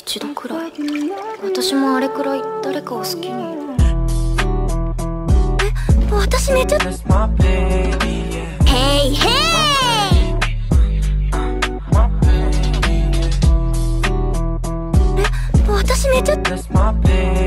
一度くらい。私もあれくらい誰かを好きに。私めっちゃヘイヘイ。私めっちゃ